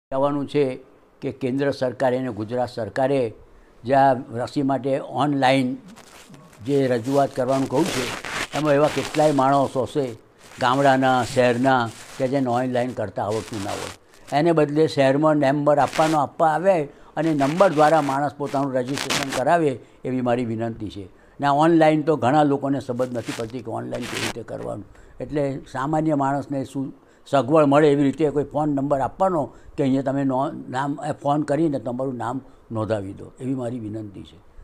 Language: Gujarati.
કહેવાનું છે કે કેન્દ્ર સરકારે અને ગુજરાત સરકારે જે આ રસી માટે ઓનલાઈન જે રજૂઆત કરવાનું કહ્યું છે એમાં એવા કેટલાય માણસો હશે ગામડાના શહેરના કે જેને ઓનલાઈન કરતાં આવડતું ના હોય, એને બદલે શહેરમાં નંબર આપવા આવે અને નંબર દ્વારા માણસ પોતાનું રજિસ્ટ્રેશન કરાવે એવી મારી વિનંતી છે. ને ઓનલાઈન તો ઘણા લોકોને સમજ નથી પડતી કે ઓનલાઈન કેવી રીતે કરવાનું, એટલે સામાન્ય માણસને શું સગવડ મળે એવી રીતે કોઈ ફોન નંબર આપવાનો કે અહીંયા તમે નામ ફોન કરીને તમારું નામ નોંધાવી દો, એવી મારી વિનંતી છે.